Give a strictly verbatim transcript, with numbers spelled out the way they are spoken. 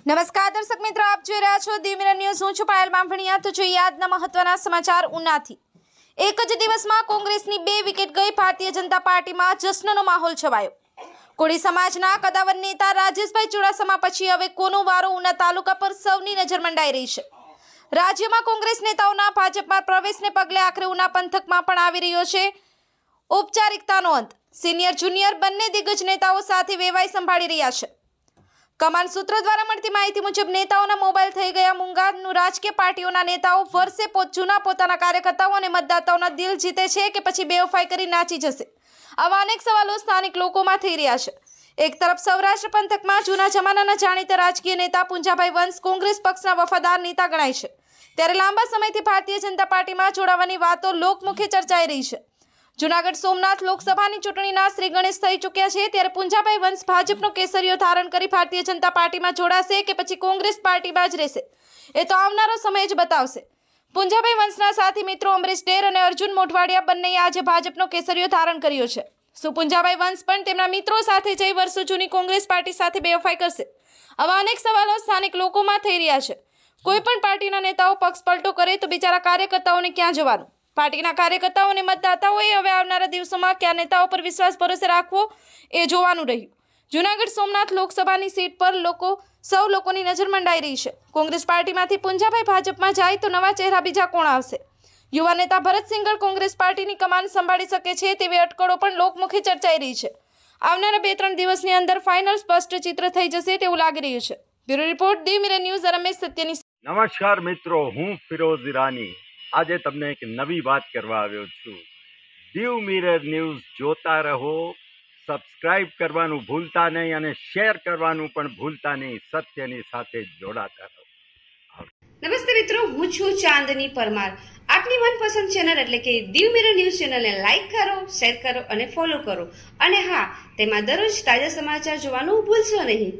નમસ્કાર દર્શક મિત્રો, આપ જોઈ રહ્યા છો દી મિરર ન્યૂઝ। હું છું પાયલ બામભણિયા। તો જોઈએ આજના મહત્વના સમાચાર ઉનાથી। એક જ દિવસમાં કોંગ્રેસની બે વિકેટ ગઈ। ભારતીય જનતા પાર્ટીમાં જશ્નનો માહોલ છવાયો। કોળી સમાજના કદાવર નેતા રાજેશભાઈ ચુડાસમા પછી હવે કોનો વારો ઉના તાલુકા પર સૌની નજર મંડાઈ રહી છે। રાજ્યમાં કોંગ્રેસ નેતાઓના ભાજપમાં પ્રવેશને પગલે આખરે ઉના પંથકમાં પણ આવી રહ્યો છે ઔપચારિકતાનો અંત। સિનિયર જુનિયર બંને દિગ્ગજ નેતાઓ સાથે વેવાઈ સંભાળી રહ્યા છે। કમાન સૂત્રો દ્વારા મળતી માહિતી મુજબ નેતાઓના મોબાઈલ થઈ ગયા મૂંગાનું। રાજકીય પાર્ટીઓના નેતાઓ વર્ષે પોત જૂના પોતાના કાર્યકર્તાઓ અને મતદાતાઓના દિલ જીતે છે કે પછી બેવફાઈ કરી નાચી જશે? આવા અનેક સવાલો સ્થાનિક લોકોમાં થઈ રહ્યા છે। એક તરફ સૌરાષ્ટ્ર પંથકમાં જૂના જમાનાના જાણીતા રાજકીય નેતા પુંજાભાઈ વંશ કોંગ્રેસ પક્ષના વફાદાર નેતા ગણાય છે, ત્યારે લાંબા સમયથી ભારતીય જનતા પાર્ટીમાં જોડાવાની વાતો લોકમુખે ચર્ચાઈ રહી છે। જૂનાગઢ સોમનાથ લોકસભાની ચૂંટણીના શ્રી ગણેશ થઈ ચૂક્યા છે, ત્યારે પુંજાભાઈ વંશ ભાજપનો કેસરીઓ ધારણ કરી ભારતીય જનતા પાર્ટીમાં જોડાશે કે પછી કોંગ્રેસ પાર્ટીમાં જ રહેશે, એ તો આવનારો સમય જ બતાવશે। પુંજાભાઈ વંશના સાથી મિત્રો અમરીશ ડેર અને અર્જુન મોઢવાડિયા બંનેએ આજે ભાજપનો કેસરીઓ ધારણ કર્યો છે। શું પુંજાભાઈ વંશ પણ તેમના મિત્રો સાથે જઈ વર્ષો જૂની કોંગ્રેસ પાર્ટી સાથે બેવફાઈ કરશે? આવા અનેક સવાલો સ્થાનિક લોકોમાં થઈ રહ્યા છે। કોઈ પણ પાર્ટીના નેતાઓ પક્ષ પલટો કરે તો બિચારા કાર્યકર્તાઓને ક્યાં જવાનું? પાર્ટીના કાર્યકર્તાઓ અને મતદાતાઓએ હવે આવનારા દિવસોમાં કયા નેતાઓ પર વિશ્વાસ ભરોસે રાખવો એ જોવાનું રહ્યું। જૂનાગઢ સોમનાથ લોકસભાની સીટ પર લોકો સૌ લોકોની નજર મંડાઈ રહી છે। કોંગ્રેસ પાર્ટીમાંથી પુંજાભાઈ ભાજપમાં જાય તો નવા ચહેરા બીજા કોણ આવશે? યુવા નેતા ભરત સિંઘલ કોંગ્રેસ પાર્ટીની કમાન સંભાળી શકે છે તેવી અટકળો પણ લોકમુખે ચર્ચાઈ રહી છે। આવનારા બે ત્રણ દિવસની અંદર ફાઇનલ સ્પષ્ટ ચિત્ર થઈ જશે તેવું લાગી રહ્યું છે। Bureau report Diu mirror news, Ramesh સત્યની। નમસ્કાર મિત્રો, હું ફિરોઝ ઈરાની આજે તમને એક નવી વાત કરવા આવ્યો છું। દીવ મિરર ન્યૂઝ જોતા રહો, સબસ્ક્રાઇબ કરવાનું ભૂલતા નહીં અને શેર કરવાનું પણ ભૂલતા નહીં। સત્યની સાથે જોડાતા રહો। નમસ્તે મિત્રો, હું છું ચાંદની પરમાર। આપની મનપસંદ ચેનલ એટલે કે દીવ મિરર ન્યૂઝ ચેનલને લાઈક કરો, શેર કરો અને ફોલો કરો, અને હા, તેમાં દરરોજ તાજા સમાચાર જોવાનું ભૂલશો નહીં।